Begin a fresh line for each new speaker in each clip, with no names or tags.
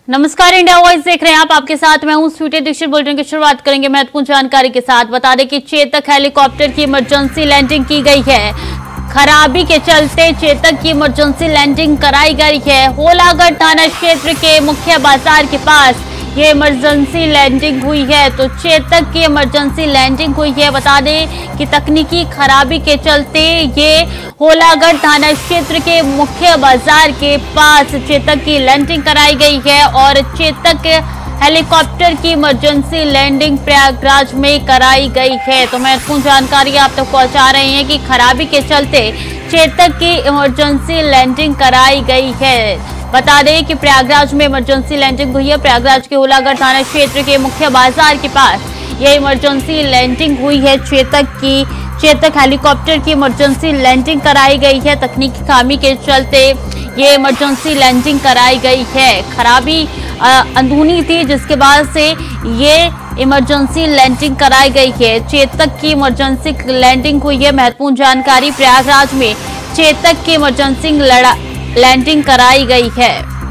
नमस्कार, India voice देख रहे हैं आप। आपके साथ मैं हूं स्वीटी दीक्षित। बुलेटिन की शुरुआत करेंगे महत्वपूर्ण जानकारी के साथ। बता दें कि चेतक हेलीकॉप्टर की इमरजेंसी लैंडिंग की गई है। खराबी के चलते चेतक की इमरजेंसी लैंडिंग कराई गई है। होलागढ़ थाना क्षेत्र के मुख्य बाजार के पास ये इमरजेंसी लैंडिंग हुई है। तो चेतक की इमरजेंसी लैंडिंग हुई है। बता दें कि तकनीकी खराबी के चलते ये होलागढ़ थाना क्षेत्र के मुख्य बाजार के पास चेतक की लैंडिंग कराई गई है और चेतक हेलीकॉप्टर की इमरजेंसी लैंडिंग प्रयागराज में कराई गई है। तो महत्वपूर्ण जानकारी आप तक पहुंचा रहे हैं कि खराबी के चलते चेतक की इमरजेंसी लैंडिंग कराई गई है। बता दें कि प्रयागराज में इमरजेंसी लैंडिंग हुई है। प्रयागराज के होलागढ़ थाना क्षेत्र के मुख्य बाजार के पास ये इमरजेंसी लैंडिंग हुई है। चेतक हेलीकॉप्टर की इमरजेंसी लैंडिंग कराई गई है। तकनीकी खामी के चलते ये इमरजेंसी लैंडिंग कराई गई है। खराबी अंदरूनी थी जिसके बाद से ये इमरजेंसी लैंडिंग कराई गई है। चेतक की इमरजेंसी लैंडिंग हुई है। महत्वपूर्ण जानकारी, प्रयागराज में चेतक की इमरजेंसी लैंडिंग कराई गई है।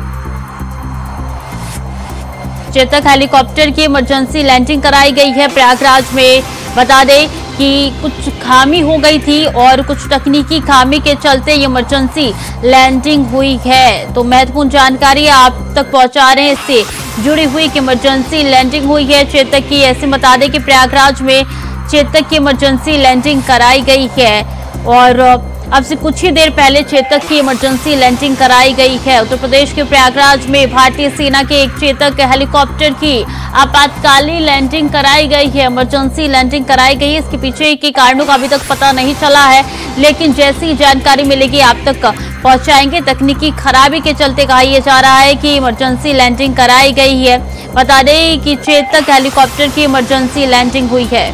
चेतक हेलीकॉप्टर की इमरजेंसी लैंडिंग कराई गई है प्रयागराज में। बता दें कि कुछ खामी हो गई थी और कुछ तकनीकी खामी के चलते ये इमरजेंसी लैंडिंग हुई है। तो महत्वपूर्ण जानकारी आप तक पहुंचा रहे हैं इससे जुड़ी हुई कि इमरजेंसी लैंडिंग हुई है चेतक की। ऐसे बता दें कि प्रयागराज में चेतक की इमरजेंसी लैंडिंग कराई गई है और अब से कुछ ही देर पहले चेतक की इमरजेंसी लैंडिंग कराई गई है। उत्तर प्रदेश के प्रयागराज में भारतीय सेना के एक चेतक हेलीकॉप्टर की आपातकालीन लैंडिंग कराई गई है। इमरजेंसी लैंडिंग कराई गई है। इसके पीछे के कारणों का अभी तक पता नहीं चला है, लेकिन जैसी जानकारी मिलेगी आप तक पहुंचाएंगे। तकनीकी खराबी के चलते कहा यह जा रहा है कि इमरजेंसी लैंडिंग कराई गई है। बता दें कि चेतक हेलीकॉप्टर की इमरजेंसी लैंडिंग हुई है।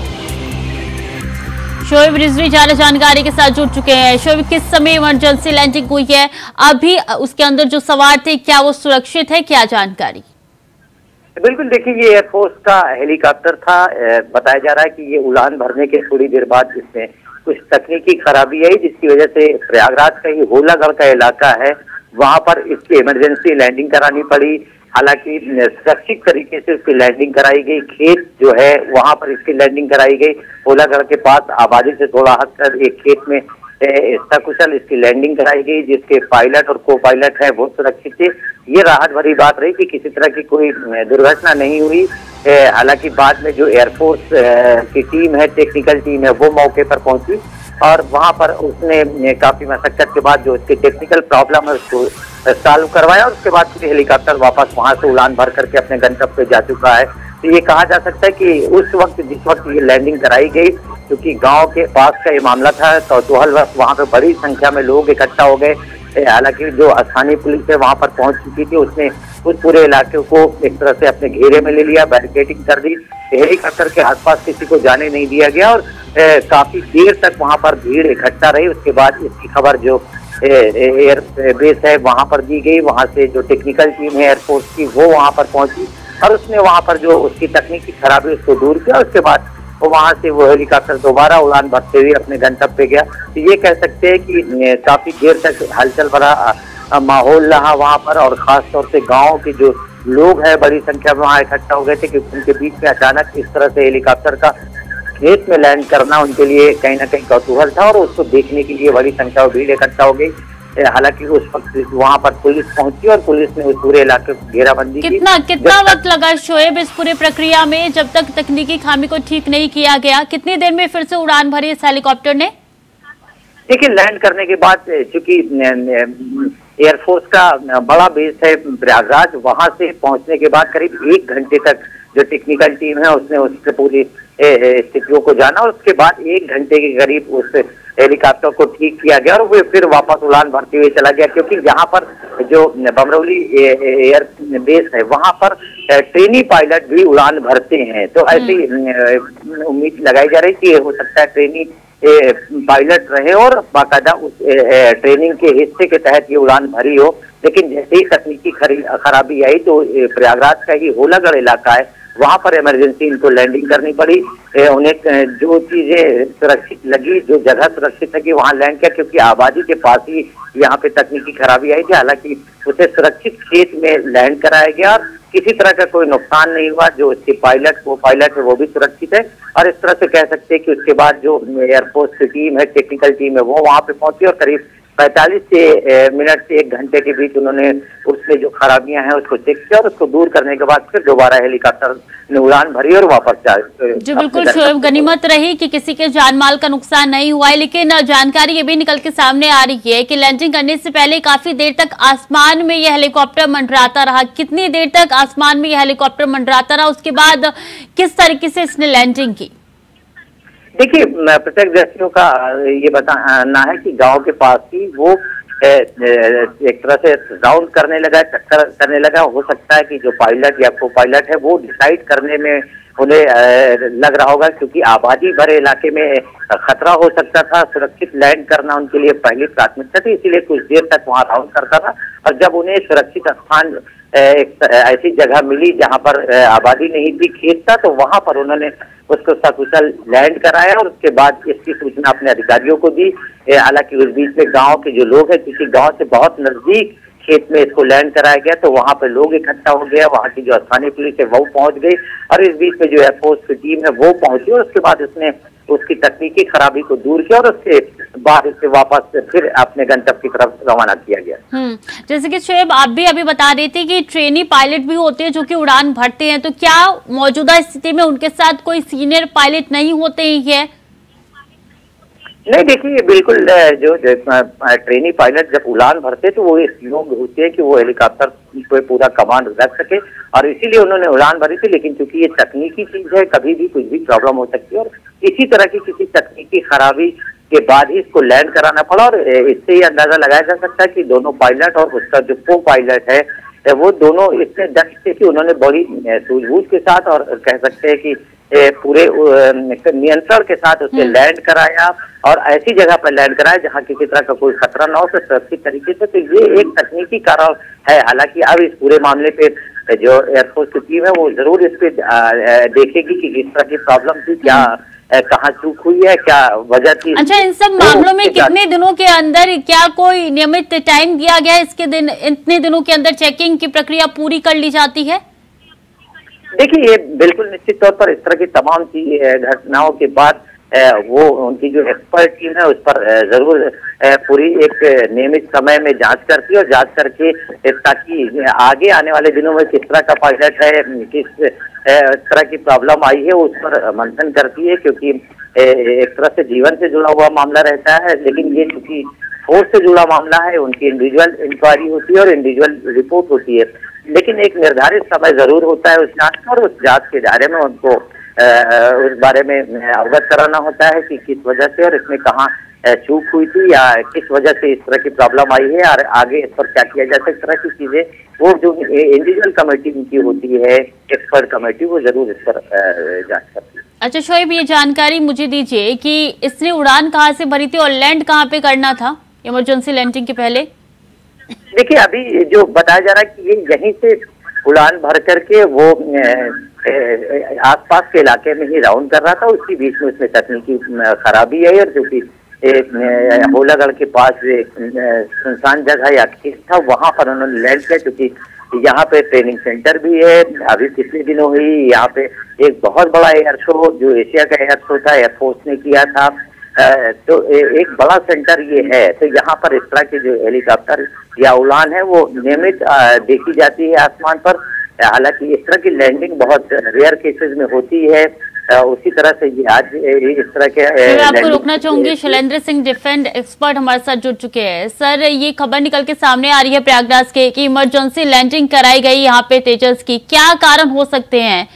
शोएब रिजवी ज्यादा जानकारी के साथ जुड़ चुके हैं। शोएब, किस समय इमरजेंसी लैंडिंग हुई है? अभी उसके अंदर जो सवार थे क्या वो सुरक्षित है? क्या जानकारी?
बिल्कुल, देखिए ये एयरफोर्स का हेलीकॉप्टर था। बताया जा रहा है कि ये उड़ान भरने के थोड़ी देर बाद इसमें कुछ तकनीकी खराबी आई जिसकी वजह से प्रयागराज का ही होलागढ़ का इलाका है वहां पर इसकी इमरजेंसी लैंडिंग करानी पड़ी। हालांकि सुरक्षित तरीके से उसकी लैंडिंग कराई गई। खेत जो है वहां पर इसकी लैंडिंग कराई गई। होलागढ़ के पास आबादी से थोड़ा हटकर एक खेत में सकुशल इसकी लैंडिंग कराई गई, जिसके पायलट और को पायलट है वो सुरक्षित थे। ये राहत भरी बात रही कि किसी तरह की कोई दुर्घटना नहीं हुई। हालांकि बाद में जो एयरफोर्स की टीम है, टेक्निकल टीम है, वो मौके पर पहुंची और वहां पर उसने काफी मशक्कत के बाद जो उसकी टेक्निकल प्रॉब्लम है उसको सॉल्व करवाया और उसके बाद फिर हेलीकॉप्टर वापस वहां से उड़ान भर करके अपने गंतव्य पे जा चुका है। तो ये कहा जा सकता है कि उस वक्त जिस वक्त ये लैंडिंग कराई गई, क्योंकि गांव के पास का ये मामला था, कौतूहल वक्त वहां पे बड़ी संख्या में लोग इकट्ठा हो गए। हालांकि जो स्थानीय पुलिस है वहां पर पहुंच चुकी थी, उसने उस पूरे इलाके को एक तरह से अपने घेरे में ले लिया, बैरिकेडिंग कर दी। हेलीकॉप्टर के आसपास किसी को जाने नहीं दिया गया और काफी देर तक वहां पर भीड़ इकट्ठा रही। उसके बाद इसकी खबर जो एयर बेस है वहां पर दी गई। वहां से जो टेक्निकल टीम है एयरफोर्स की वो वहां पर पहुंची और उसने वहां पर जो उसकी तकनीकी खराबी उसको दूर किया। उसके बाद वो वहां से वो हेलीकॉप्टर दोबारा उड़ान भरते हुए अपने गंतव्य पे गया। तो ये कह सकते हैं कि काफी देर तक हलचल भरा माहौल रहा वहां पर और खास तौर से गाँव के जो लोग हैं बड़ी संख्या में वहां इकट्ठा हो गए थे, क्योंकि उनके बीच में अचानक इस तरह से हेलीकॉप्टर का खेत में लैंड करना उनके लिए कहीं ना कहीं कौतूहल था और उसको देखने के लिए बड़ी संख्या में भीड़ इकट्ठा हो गई। हालांकि उस वक्त वहां पर पुलिस पहुंची और पुलिस ने उस पूरे इलाके को घेराबंदी की।
कितना वक्त लगा शोएब इस पूरे प्रक्रिया में, जब तक तकनीकी खामी को ठीक नहीं किया गया? कितनी देर में फिर से उड़ान भरी इस हेलीकॉप्टर ने?
देखिए, लैंड करने के बाद चूंकि एयरफोर्स का बड़ा बेस है प्रयागराज, वहां से पहुंचने के बाद करीब 1 घंटे तक जो टेक्निकल टीम है उसने उससे पूरी स्थितियों को जाना और उसके बाद 1 घंटे के करीब उस हेलीकॉप्टर को ठीक किया गया और वो फिर वापस उड़ान भरते हुए चला गया। क्योंकि यहाँ पर जो बमरौली एयर बेस है वहां पर ट्रेनी पायलट भी उड़ान भरते हैं। तो ऐसी उम्मीद लगाई जा रही थी हो सकता है ट्रेनी पायलट रहे और बाकायदा उस ट्रेनिंग के हिस्से के तहत ये उड़ान भरी हो। लेकिन जैसे ही तकनीकी खराबी आई तो प्रयागराज का ही होलागढ़ इलाका है वहां पर इमरजेंसी इनको लैंडिंग करनी पड़ी। उन्हें जो चीजें सुरक्षित लगी, जो जगह सुरक्षित लगी वहां लैंड किया, क्योंकि आबादी के पास ही यहाँ पे तकनीकी खराबी आई थी। हालांकि उसे सुरक्षित खेत में लैंड कराया गया और किसी तरह का कोई नुकसान नहीं हुआ। जो उसके पायलट है वो भी सुरक्षित है और इस तरह से कह सकते हैं कि उसके बाद जो एयरफोर्स की टीम है, टेक्निकल टीम है, वो वहां पे पहुंची और करीब 45 मिनट से 1 घंटे के बीच उन्होंने उसमें जो खराबियां हैं उसको चेक किया और उसको दूर करने के बाद फिर दोबारा हेलीकॉप्टर ने उड़ान भरी और वापस जा।
जी बिल्कुल शोएब, गनीमत रही कि किसी के जान माल का नुकसान नहीं हुआ है, लेकिन जानकारी ये भी निकल के सामने आ रही है कि लैंडिंग करने से पहले काफी देर तक आसमान में यह हेलीकॉप्टर मंडराता रहा। कितनी देर तक आसमान में यह हेलीकॉप्टर मंडराता रहा, उसके बाद किस तरीके से इसने लैंडिंग की?
देखिए, प्रत्यक्षदर्शियों का ये बताना है कि गांव के पास ही वो एक तरह से राउंड करने लगा, चक्कर करने लगा। हो सकता है कि जो पायलट या को पायलट है वो डिसाइड करने में उन्हें लग रहा होगा, क्योंकि आबादी भरे इलाके में खतरा हो सकता था। सुरक्षित लैंड करना उनके लिए पहली प्राथमिकता थी, इसीलिए कुछ देर तक वहां राउंड करता था। और जब उन्हें सुरक्षित स्थान एक ऐसी जगह मिली जहां पर आबादी नहीं थी, खेत था, तो वहां पर उन्होंने उसको सकुशल लैंड कराया और उसके बाद इसकी सूचना अपने अधिकारियों को दी। हालांकि उस बीच में गांव के जो लोग हैं, किसी गांव से बहुत नजदीक खेत में इसको लैंड कराया गया, तो वहां पर लोग इकट्ठा हो गया। वहां की जो स्थानीय पुलिस है वो पहुंच गई और इस बीच में जो एयरफोर्स की टीम है वो पहुंची और उसके बाद उसने उसकी तकनीकी खराबी को दूर किया और उसके बाद इसे वापस फिर अपने गंतव्य की तरफ रवाना किया गया।
जैसे कि शोएब आप भी अभी बता रहे थे कि ट्रेनी पायलट भी होते हैं जो कि उड़ान भरते हैं, तो क्या मौजूदा स्थिति में उनके साथ कोई सीनियर पायलट नहीं होते हैं?
नहीं, देखिए बिल्कुल जो ट्रेनी पायलट जब उड़ान भरते तो वो इस योग्य होते हैं कि वो हेलीकॉप्टर पे पूरा कमांड रख सके और इसीलिए उन्होंने उड़ान भरी थी। लेकिन चूंकि ये तकनीकी चीज है, कभी भी कुछ भी प्रॉब्लम हो सकती है और इसी तरह की किसी तकनीकी खराबी के बाद ही इसको लैंड कराना पड़ा। और इससे ये अंदाजा लगाया जा सकता है कि दोनों पायलट और उसका जो को पायलट है वो दोनों इतने दक्ष थे कि उन्होंने बड़ी सूझबूझ के साथ और कह सकते हैं कि पूरे नियंत्रण के साथ उसे लैंड कराया और ऐसी जगह पर लैंड कराया जहां किसी तरह का कोई खतरा न हो, तो सुरक्षित तरीके से। तो ये एक तकनीकी कारण है। हालांकि अब इस पूरे मामले पे जो एयरफोर्स की टीम है वो जरूर इस पे देखेगी कि किस तरह की प्रॉब्लम थी, क्या कहाँ चूक हुई है, क्या वजह थी।
अच्छा, इन सब मामलों में कितने दिनों के अंदर, क्या कोई नियमित टाइम दिया गया है इसके दिन, इतने दिनों के अंदर चेकिंग की प्रक्रिया पूरी कर ली जाती है?
देखिए, ये बिल्कुल निश्चित तौर पर इस तरह की तमाम घटनाओं के बाद वो उनकी जो एक्सपर्ट टीम है उस पर जरूर पूरी एक नियमित समय में जांच करती है और जांच करके ताकि आगे आने वाले दिनों में किस तरह का पायलट है, किस तरह की प्रॉब्लम आई है उस पर मंथन करती है। क्योंकि एक तरह से जीवन से जुड़ा हुआ मामला रहता है, लेकिन ये चूंकि फोर्स से जुड़ा मामला है, उनकी इंडिविजुअल इंक्वायरी होती है और इंडिविजुअल रिपोर्ट होती है। लेकिन एक निर्धारित समय जरूर होता है उस जांच का और उस जांच के दायरे में उनको उस बारे में अवगत कराना होता है कि किस वजह से और इसमें कहाँ चूक हुई थी या किस वजह से इस तरह की प्रॉब्लम आई है और आगे इस पर क्या किया जाए। इस तरह की चीजें वो जो इंडिविजुअल कमेटी उनकी होती है, एक्सपर्ट कमेटी, वो जरूर इस पर जांच करती है।
अच्छा शोएब, ये जानकारी मुझे दीजिए कि इसने उड़ान कहाँ से भरी थी और लैंड कहाँ पे करना था इमरजेंसी लैंडिंग के पहले?
देखिए, अभी जो बताया जा रहा है कि ये यहीं से उड़ान भर करके वो आसपास के इलाके में ही राउंड कर रहा था। उसी बीच में उसमें तकनीकी खराबी है और जो कि होलागढ़ के पास सुनसान जगह या खेत था वहां पर उन्होंने लैंड किया। क्योंकि यहाँ पे ट्रेनिंग सेंटर भी है। अभी पिछले दिनों हुई यहाँ पे एक बहुत बड़ा एयर शो जो एशिया का एयर शो था, एयरफोर्स ने किया था, तो एक बड़ा सेंटर ये है। तो यहाँ पर इस तरह के जो हेलीकॉप्टर या उड़ान है वो नियमित देखी जाती है आसमान पर। हालांकि इस तरह की लैंडिंग बहुत रेयर केसेस में होती है। उसी तरह से ये आज इस तरह के
मैं आपको रोकना चाहूंगी। शैलेंद्र सिंह डिफेंस एक्सपर्ट हमारे साथ जुड़ चुके हैं। सर, ये खबर निकल के सामने आ रही है प्रयागराज के कि इमरजेंसी लैंडिंग कराई गई यहाँ पे तेजस की, क्या कारण हो सकते हैं?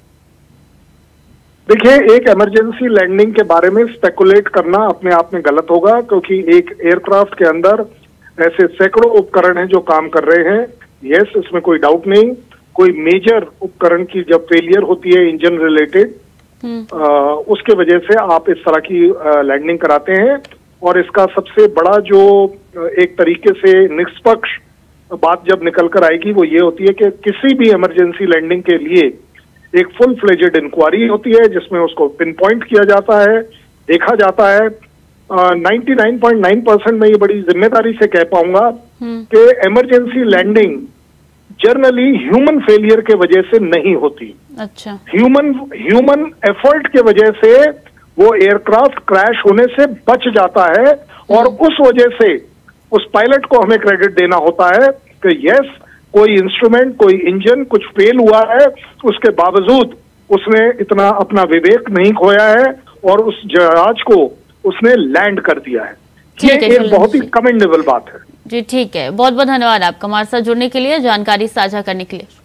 देखिए, एक इमरजेंसी लैंडिंग के बारे में स्पेकुलेट करना अपने आप में गलत होगा, क्योंकि एक एयरक्राफ्ट के अंदर ऐसे सैकड़ों उपकरण हैं जो काम कर रहे हैं। यस, इसमें कोई डाउट नहीं। कोई मेजर उपकरण की जब फेलियर होती है इंजन रिलेटेड, उसके वजह से आप इस तरह की लैंडिंग कराते हैं। और इसका सबसे बड़ा जो एक तरीके से निष्पक्ष बात जब निकल कर आएगी वो ये होती है कि किसी भी इमरजेंसी लैंडिंग के लिए एक फुल फ्लेजेड इंक्वायरी होती है जिसमें उसको पिन पॉइंट किया जाता है, देखा जाता है 99.9% मैं ये बड़ी जिम्मेदारी से कह पाऊंगा कि emergency landing generally human failure के वजह से नहीं होती।
अच्छा।
ह्यूमन एफर्ट के वजह से वो एयरक्राफ्ट क्रैश होने से बच जाता है और उस वजह से उस पायलट को हमें क्रेडिट देना होता है कि यस, कोई इंस्ट्रूमेंट, कोई इंजन कुछ फेल हुआ है, उसके बावजूद उसने इतना अपना विवेक नहीं खोया है और उस जहाज को उसने लैंड कर दिया है। ये एक बहुत ही कमेंडेबल बात है।
जी ठीक है, बहुत बहुत धन्यवाद आपका हमारे साथ जुड़ने के लिए, जानकारी साझा करने के लिए।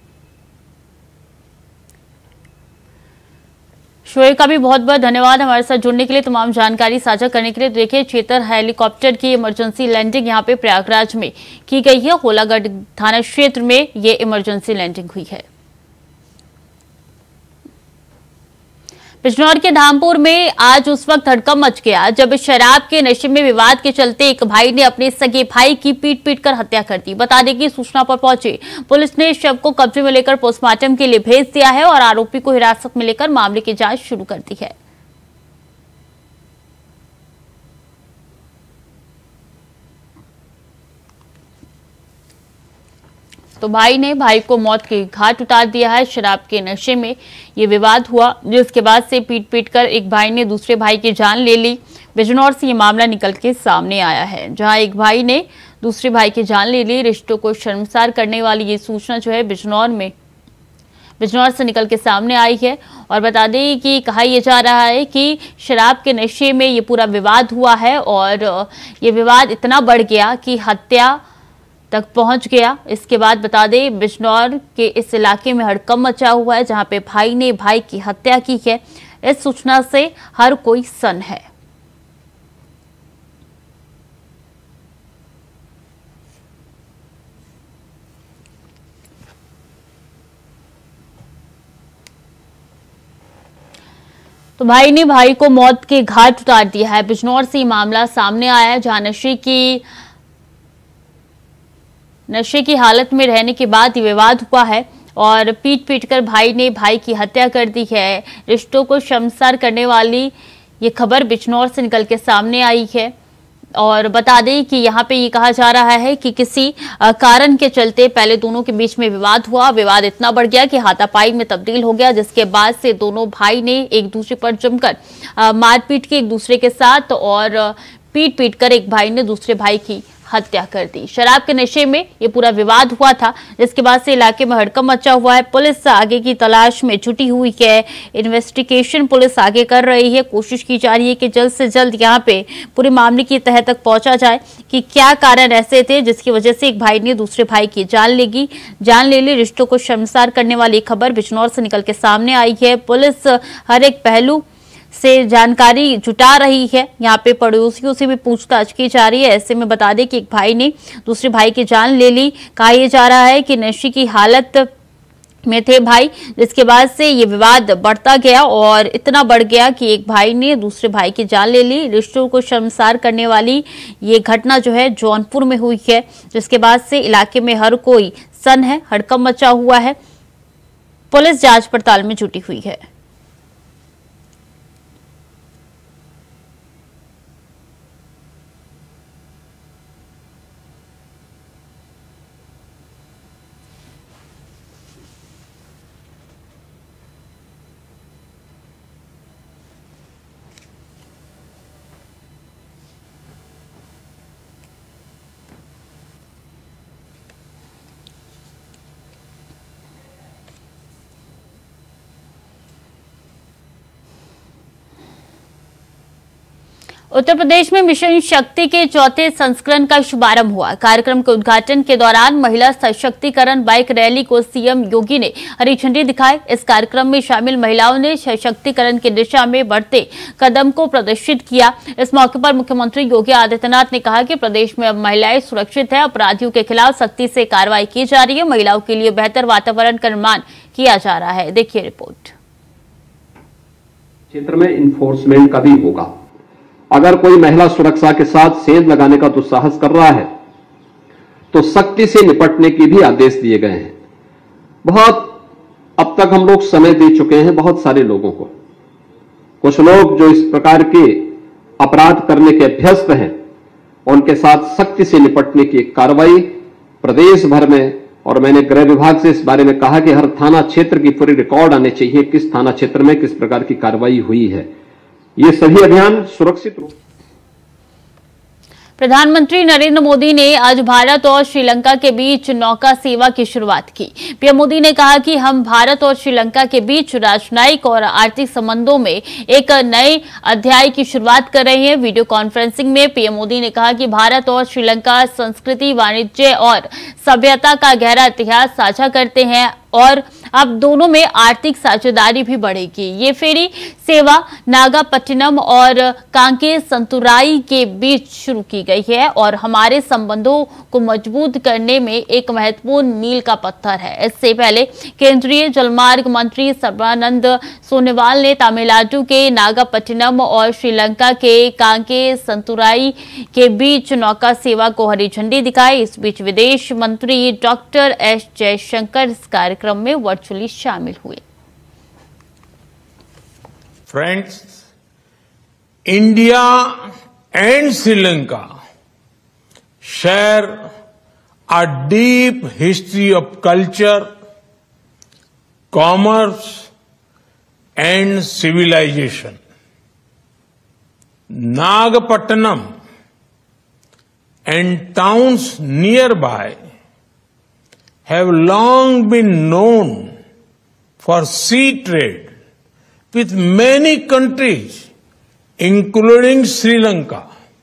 शोएब का भी बहुत बहुत धन्यवाद हमारे साथ जुड़ने के लिए, तमाम जानकारी साझा करने के लिए। देखिए, चेतर हेलीकॉप्टर की इमरजेंसी लैंडिंग यहाँ पे प्रयागराज में की गई है। होलागढ़ थाना क्षेत्र में ये इमरजेंसी लैंडिंग हुई है। बिजनौर के धामपुर में आज उस वक्त हड़कंप मच गया जब शराब के नशे में विवाद के चलते एक भाई ने अपने सगे भाई की पीट कर हत्या कर दी। बता दें कि सूचना पर पहुंची पुलिस ने शव को कब्जे में लेकर पोस्टमार्टम के लिए भेज दिया है और आरोपी को हिरासत में लेकर मामले की जांच शुरू कर दी है। तो भाई ने भाई को मौत के घाट उतार दिया है। शराब के नशे में ये विवाद हुआ, जिसके बाद से पीट कर एक भाई ने दूसरे भाई की जान ले ली। बिजनौर से ये मामला निकल के सामने आया है, जहां एक भाई ने दूसरे भाई की जान ले ली। रिश्तों को शर्मसार करने वाली ये सूचना जो है बिजनौर से निकल के सामने आई है। और बता दें कि कहा यह जा रहा है कि शराब के नशे में ये पूरा विवाद हुआ है और ये विवाद इतना बढ़ गया कि हत्या तक पहुंच गया। इसके बाद बता दें बिजनौर के इस इलाके में हड़कंप मचा हुआ है, जहां पे भाई ने भाई की हत्या की है। इस सूचना से हर कोई सन्न है। तो भाई ने भाई को मौत के घाट उतार दिया है। बिजनौर से मामला सामने आया है, जहां नशे की हालत में रहने के बाद ये विवाद हुआ है और पीट कर भाई ने भाई की हत्या कर दी है। रिश्तों को शर्मसार करने वाली ये खबर बिजनौर से निकल के सामने आई है। और बता दें कि यहाँ पे ये कहा जा रहा है कि किसी कारण के चलते पहले दोनों के बीच में विवाद हुआ। विवाद इतना बढ़ गया कि हाथापाई में तब्दील हो गया, जिसके बाद से दोनों भाई ने एक दूसरे पर जमकर मारपीट की एक दूसरे के साथ और पीट कर एक भाई ने दूसरे भाई की हत्या कर दी। शराब के नशे में ये पूरा विवाद हुआ था, जिसके बाद से इलाके में हड़कंप मचा हुआ है। पुलिस आगे की तलाश में जुटी हुई है। इन्वेस्टिगेशन पुलिस आगे कर रही है। कोशिश की जा रही है कि जल्द से जल्द यहाँ पे पूरे मामले की तह तक पहुंचा जाए कि क्या कारण ऐसे थे जिसकी वजह से एक भाई ने दूसरे भाई की जान ले ली। रिश्तों को शर्मसार करने वाली खबर बिजनौर से निकल के सामने आई है। पुलिस हर एक पहलू से जानकारी जुटा रही है। यहाँ पे पड़ोसियों से भी पूछताछ की जा रही है। ऐसे में बता दें कि एक भाई ने दूसरे भाई की जान ले ली। कहा यह जा रहा है कि नशे की हालत में थे भाई, जिसके बाद से ये विवाद बढ़ता गया और इतना बढ़ गया कि एक भाई ने दूसरे भाई की जान ले ली। रिश्तों को शर्मसार करने वाली ये घटना जो है जौनपुर में हुई है, जिसके बाद से इलाके में हर कोई सन्न है। हड़कंप मचा हुआ है। पुलिस जांच पड़ताल में जुटी हुई है। उत्तर प्रदेश में मिशन शक्ति के चौथे संस्करण का शुभारंभ हुआ। कार्यक्रम के उद्घाटन के दौरान महिला सशक्तिकरण बाइक रैली को सीएम योगी ने हरी झंडी दिखाई। इस कार्यक्रम में शामिल महिलाओं ने सशक्तिकरण की दिशा में बढ़ते कदम को प्रदर्शित किया। इस मौके पर मुख्यमंत्री योगी आदित्यनाथ ने कहा कि प्रदेश में अब महिलाएं सुरक्षित है। अपराधियों के खिलाफ सख्ती से कार्रवाई की जा रही है। महिलाओं के लिए बेहतर वातावरण का निर्माण किया जा रहा है। देखिए रिपोर्ट।
क्षेत्र में इन्फोर्समेंट का भी होगा। अगर कोई महिला सुरक्षा के साथ सेंध लगाने का दुस्साहस कर रहा है तो सख्ती से निपटने के भी आदेश दिए गए हैं। बहुत अब तक हम लोग समय दे चुके हैं बहुत सारे लोगों को। कुछ लोग जो इस प्रकार के अपराध करने के अभ्यस्त हैं, उनके साथ सख्ती से निपटने की कार्रवाई प्रदेश भर में, और मैंने गृह विभाग से इस बारे में कहा कि हर थाना क्षेत्र की पूरी रिकॉर्ड आने चाहिए, किस थाना क्षेत्र में किस प्रकार की कार्रवाई हुई है। ये सभी अभियान सुरक्षित रूप।
प्रधानमंत्री नरेंद्र मोदी ने आज भारत और श्रीलंका के बीच नौका सेवा की शुरुआत की। पीएम मोदी ने कहा कि हम भारत और श्रीलंका के बीच राजनयिक और आर्थिक संबंधों में एक नए अध्याय की शुरुआत कर रहे हैं। वीडियो कॉन्फ्रेंसिंग में पीएम मोदी ने कहा कि भारत और श्रीलंका संस्कृति, वाणिज्य और सभ्यता का गहरा इतिहास साझा करते हैं और अब दोनों में आर्थिक साझेदारी भी बढ़ेगी। ये फेरी सेवा नागापट्टिनम और कांके संतुराई के बीच शुरू की गई है और हमारे संबंधों को मजबूत करने में एक महत्वपूर्ण मील का पत्थर है। इससे पहले केंद्रीय जलमार्ग मंत्री सर्बानंद सोनोवाल ने तमिलनाडु के नागापट्टिनम और श्रीलंका के कांके संतुराई के बीच नौका सेवा को हरी झंडी दिखाई। इस बीच विदेश मंत्री डॉक्टर एस जयशंकर इस कार्यक्रम में वर्चुअली शामिल हुए।
Friends, India and Sri Lanka share a deep history of culture, commerce and civilization. Nagapattinam and towns nearby have long been known for sea trade with many countries, including Sri Lanka.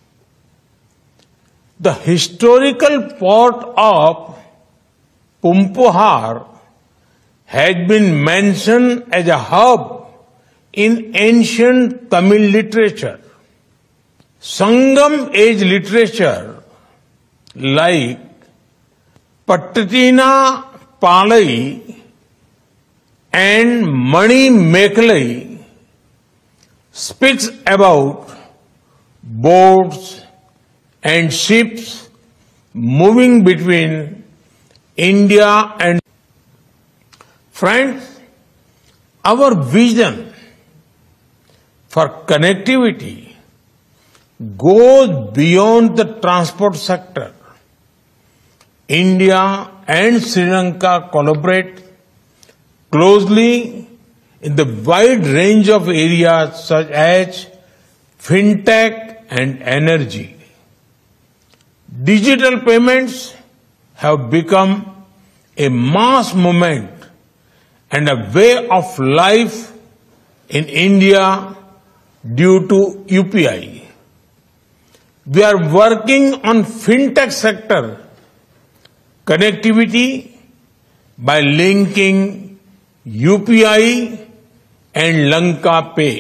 The historical port of Pumpuhar has been mentioned as a hub in ancient Tamil literature. Sangam age literature like Pattatina Palai and Mani Mekalai speaks about boats and ships moving between India and friends. Our vision for connectivity goes beyond the transport sector. India and Sri Lanka collaborate closely in the wide range of areas such as fintech and energy. Digital payments have become a mass movement and a way of life in India due to UPI. We are working on fintech sector connectivity by linking UPI and Lanka Pay.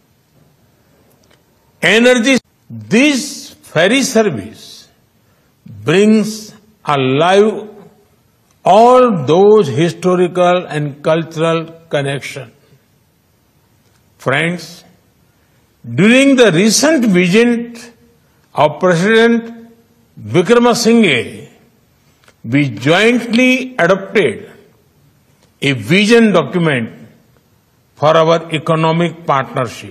Energy, this ferry service brings alive all those historical and cultural connections. Friends, during the recent visit of President Wickremesinghe, we jointly adopted a vision document for our economic partnership.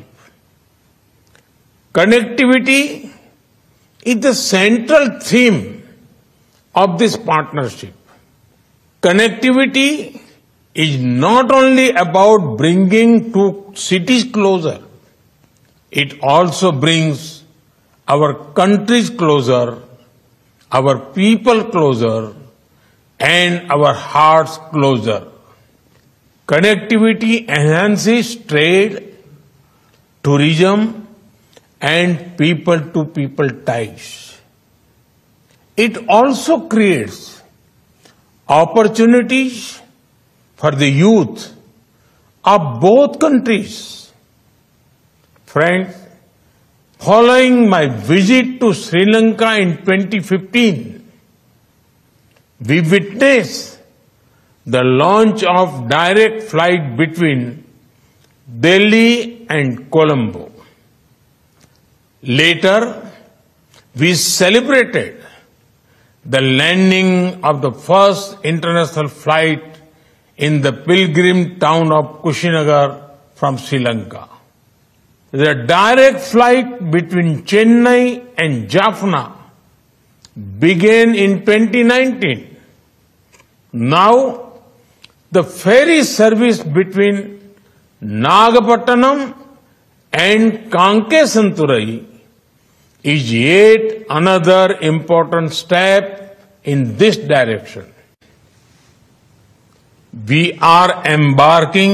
Connectivity is the central theme of this partnership. Connectivity is not only about bringing two cities closer, it also brings our countries closer, our people closer, and our hearts closer. Connectivity enhances trade, tourism, and people-to-people ties. It also creates opportunities for the youth of both countries. Friends, following my visit to Sri Lanka in 2015, we witnessed the launch of direct flight between Delhi and Colombo. Later, we celebrated the landing of the first international flight in the pilgrim town of Kushinagar from Sri Lanka. the direct flight between Chennai and Jaffna began in 2019. Now, the ferry service between Nagapattinam and Kankesanturai is yet another important step in this direction. We are embarking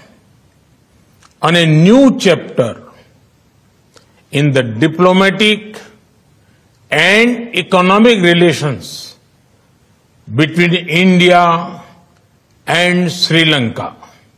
on a new chapter in the diplomatic and economic relations between India and Sri Lanka.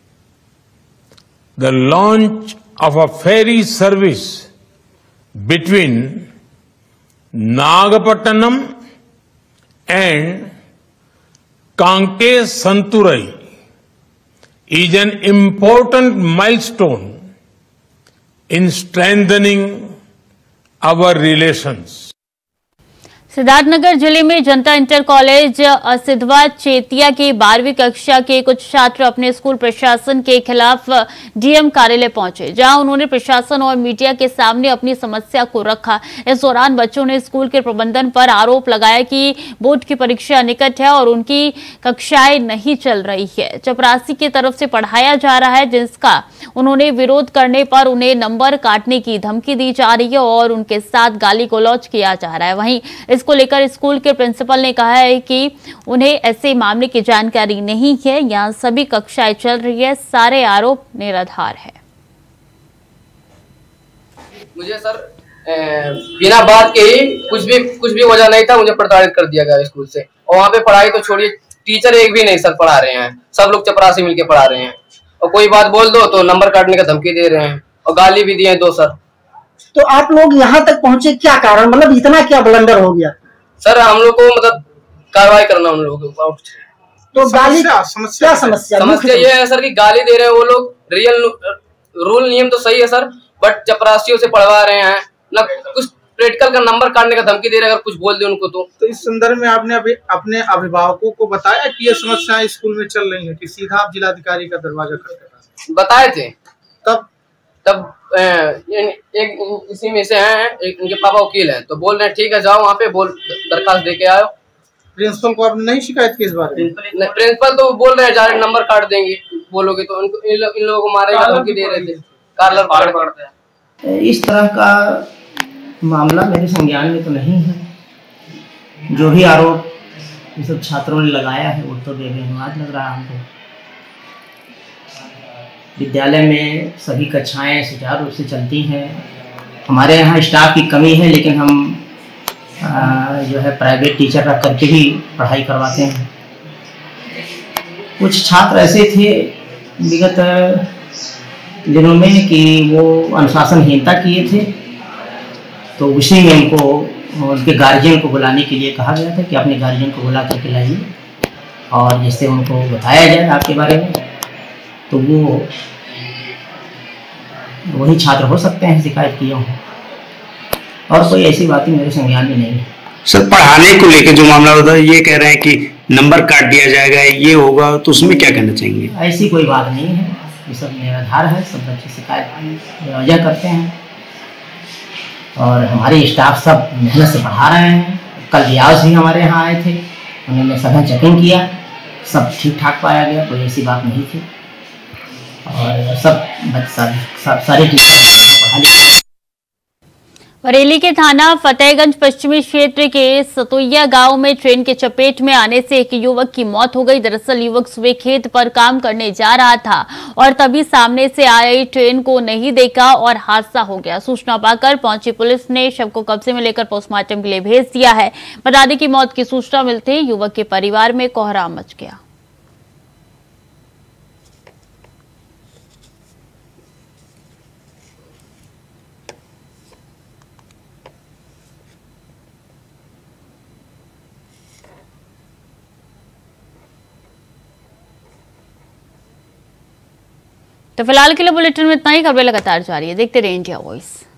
The launch of a ferry service between Nagapattinam and Kankesanturai is an important milestone in strengthening our relations.
Siddharthnagar जिले में जनता inter college सिधवा चेतिया की 12वीं कक्षा के कुछ छात्र अपने स्कूल प्रशासन के खिलाफ डीएम कार्यालय पहुंचे, जहां उन्होंने प्रशासन और मीडिया के सामने अपनी समस्या को रखा। इस दौरान बच्चों ने स्कूल के प्रबंधन पर आरोप लगाया कि बोर्ड की परीक्षा निकट है और उनकी कक्षाएं नहीं चल रही है। चपरासी की तरफ से पढ़ाया जा रहा है, जिसका उन्होंने विरोध करने पर उन्हें नंबर काटने की धमकी दी जा रही है और उनके साथ गाली गलौज किया जा रहा है। वहीं इसको लेकर स्कूल के प्रिंसिपल ने कहा है कि उन्हें ऐसे मामले की जानकारी नहीं है, यहां सभी कक्षाएं चल रही है, सारे आरोप निराधार है।
मुझे सर बिना बात के ही कुछ भी वजह नहीं था, मुझे प्रताड़ित कर दिया गया स्कूल से। और वहाँ पे पढ़ाई तो छोड़िए, टीचर एक भी नहीं सर पढ़ा रहे हैं, सब लोग चपरासी मिलके पढ़ा रहे हैं। और कोई बात बोल दो तो नंबर काटने का धमकी दे रहे हैं और गाली भी दिए 2 सर।
तो आप लोग यहाँ तक पहुंचे, क्या कारण, मतलब इतना क्या ब्लंडर हो गया?
सर हम लोग को मतलब कार्रवाई करना उन लोगों को।
तो गाली क्या समस्या
ये है सर कि गाली दे रहे हैं वो लोग। रियल रूल नियम तो सही है सर, बट चपरासियों से पढ़वा रहे हैं ना, कुछ प्रैक्टिकल का नंबर काटने का धमकी दे रहे हैं अगर कुछ बोल दे उनको तो
इस संदर्भ में आपने अभी अपने अभिभावकों को बताया कि ये समस्याएं स्कूल में चल रही है कि सीधा आप जिलाधिकारी का दरवाजा खटखटाया?
बताए थे।
तब
एक इसी में से हैं, एक उनके पापा वकील हैं, तो बोल रहे हैं ठीक है जाओ वहाँ पे दरखास्त दे के आओ।
प्रिंसिपल को आपने नहीं शिकायत की इस बारे में?
प्रिंसिपल तो बोल रहे हैं डायरेक्ट नंबर काट देंगे, बोलोगे तो इन लोगों को मारेगा धमकी दे रहे थे, कार्लर पकड़ते हैं।
इस तरह का मामला मेरे संज्ञान में तो नहीं है। जो भी आरोप ये सब छात्रों ने लगाया है वो तो बेबुनियाद लग रहा है हमको। विद्यालय में सभी कक्षाएं सुचारू रूप से चलती हैं। हमारे यहाँ स्टाफ की कमी है, लेकिन हम जो है प्राइवेट टीचर रख करके भी पढ़ाई करवाते हैं। कुछ छात्र ऐसे थे विगत दिनों में कि वो अनुशासनहीनता किए थे, तो उसी में उनको उनके गार्जियन को बुलाने के लिए कहा गया था कि अपने गार्जियन को बुला करके लाइए और जिससे उनको बताया जाए आपके बारे में। तो वो वही छात्र हो सकते हैं शिकायत किए हों, और कोई ऐसी बातें मेरे संज्ञान में नहीं है।
सर पढ़ाने को लेकर जो मामला होता है, ये कह रहे हैं कि नंबर काट दिया जाएगा, ये होगा, तो उसमें क्या कहना चाहेंगे?
ऐसी कोई बात नहीं है, ये सब निराधार है। सब बच्चे शिकायत वजह करते हैं और हमारे स्टाफ सब मेहनत से पढ़ा रहे हैं। कल व्यास भी हमारे यहाँ आए थे, उन्होंने सघन चेकिंग किया, सब ठीक ठाक पाया गया, कोई ऐसी बात नहीं थी और सारे टीचर।
बरेली के थाना फतेहगंज पश्चिमी क्षेत्र के सतोइया गांव में ट्रेन के चपेट में आने से एक युवक की मौत हो गई। दरअसल युवक सुबह खेत पर काम करने जा रहा था और तभी सामने से आई ट्रेन को नहीं देखा और हादसा हो गया। सूचना पाकर पहुंची पुलिस ने शव को कब्जे में लेकर पोस्टमार्टम के लिए भेज दिया है। बता दें कि मौत की सूचना मिलते ही युवक के परिवार में कोहराम मच गया। तो फिलहाल के लिए बुलेटिन में इतना ही। खबरें लगातार जारी है, देखते रहिए इंडिया वॉइस।